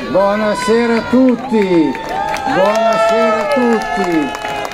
Buonasera a tutti, buonasera a tutti.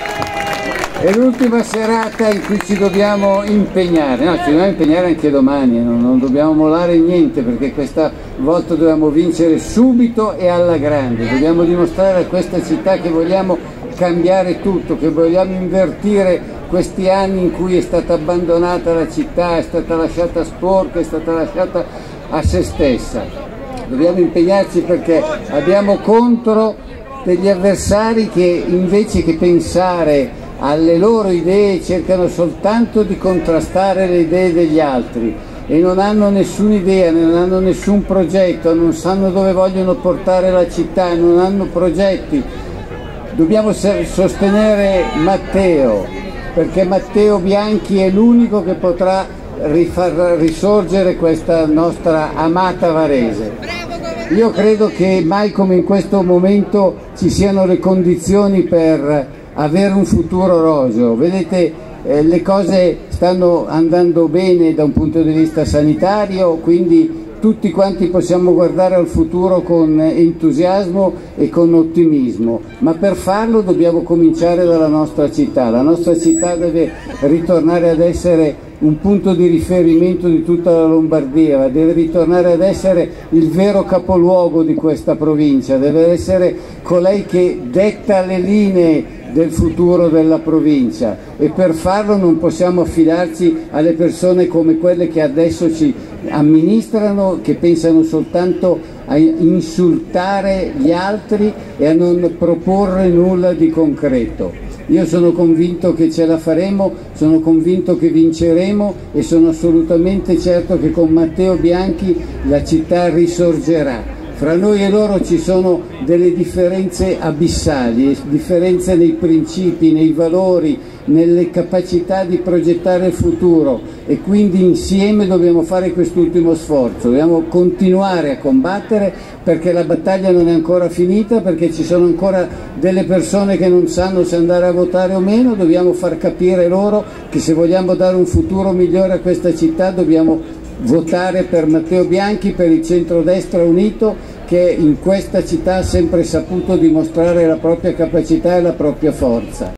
È l'ultima serata in cui ci dobbiamo impegnare, no, ci dobbiamo impegnare anche domani, non dobbiamo mollare niente, perché questa volta dobbiamo vincere subito e alla grande. Dobbiamo dimostrare a questa città che vogliamo cambiare tutto, che vogliamo invertire questi anni in cui è stata abbandonata la città, è stata lasciata sporca, è stata lasciata a se stessa. Dobbiamo impegnarci perché abbiamo contro degli avversari che invece che pensare alle loro idee cercano soltanto di contrastare le idee degli altri e non hanno nessuna idea, non hanno nessun progetto, non sanno dove vogliono portare la città, non hanno progetti. Dobbiamo sostenere Matteo, perché Matteo Bianchi è l'unico che potrà rifar risorgere questa nostra amata Varese. Io credo che mai come in questo momento ci siano le condizioni per avere un futuro roseo. Vedete, le cose stanno andando bene da un punto di vista sanitario, quindi tutti quanti possiamo guardare al futuro con entusiasmo e con ottimismo, ma per farlo dobbiamo cominciare dalla nostra città. La nostra città deve ritornare ad essere un punto di riferimento di tutta la Lombardia, deve ritornare ad essere il vero capoluogo di questa provincia, deve essere colei che detta le linee del futuro della provincia, e per farlo non possiamo affidarci alle persone come quelle che adesso ci amministrano, che pensano soltanto a insultare gli altri e a non proporre nulla di concreto. Io sono convinto che ce la faremo, sono convinto che vinceremo e sono assolutamente certo che con Matteo Bianchi la città risorgerà. Fra noi e loro ci sono delle differenze abissali, differenze nei principi, nei valori, nelle capacità di progettare il futuro, e quindi insieme dobbiamo fare quest'ultimo sforzo, dobbiamo continuare a combattere perché la battaglia non è ancora finita, perché ci sono ancora delle persone che non sanno se andare a votare o meno. Dobbiamo far capire loro che se vogliamo dare un futuro migliore a questa città dobbiamo votare per Matteo Bianchi, per il centrodestra unito, che in questa città ha sempre saputo dimostrare la propria capacità e la propria forza.